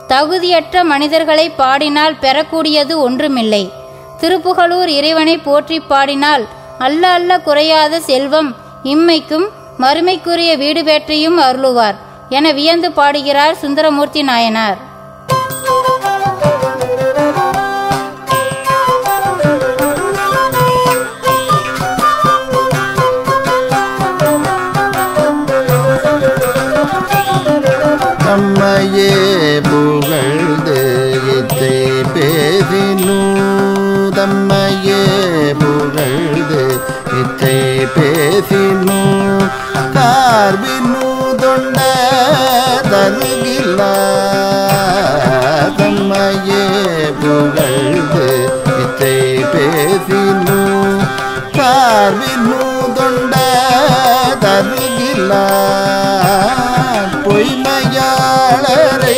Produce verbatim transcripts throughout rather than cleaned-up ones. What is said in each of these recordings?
தகுதியற்ற மனிதர்களை பாடினால் பெறக்கூடியது ஒன்றுமில்லை. திருப்புகலூர் இறைவனை போற்றி பாடினால் அல்ல அல்ல குறையாத செல்வம் இம்மைக்கும் மறுமைக்குரிய வீடு பெற்றையும் அருளுவார் என வியந்து பாடுகிறார் சுந்தரமூர்த்தி நாயனார். தம்மையே புகழ்ந்து இத்தை பேசினு தம்மையே புகழ்ந்து இத்தை பேசினு கார்பினு தொண்ட தருகில தம்மையே புகழ்ந்து இத்தை பேசினு கார்பினு தொண்ட தருகில பொய்மையாளரை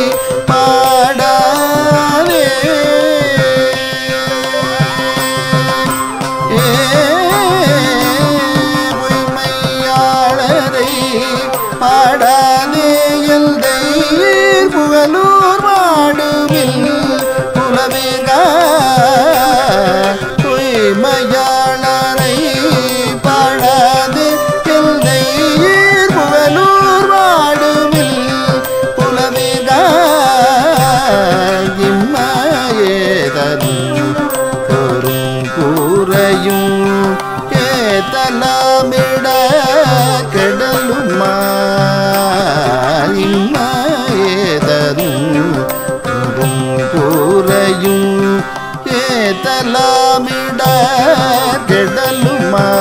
பாடாதே பொய்மையாளரை பாடாதே எல்தை புகழூர் மாடுவில் புலவேகா பொய்மையாளரை பாடாதே எல்தை புகழூர் மாடுவில் புலவேகா இம்மையேதரும் பொறும் கூறையும் ஏதலாமிட கெடலுமா இம்மையேதரும் பொறும் கூறையும் ஏதலாமிட கெடலுமா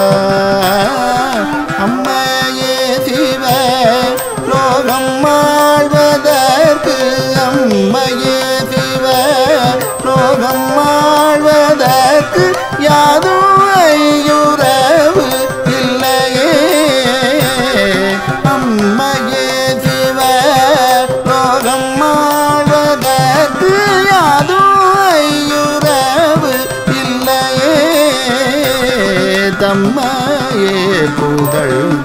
அம்மையே சிவ லோகம் ஆழ்வதற்கு அம்மையே சிவ லோகம் ஆழ்வதற்கு யாதும் ஐயுறவு இல்லையே அம்மையே சிவ லோகம் ஆழ்வதற்கு யாதும் ஐயுறவு இல்லையே தம்மையே புகழ்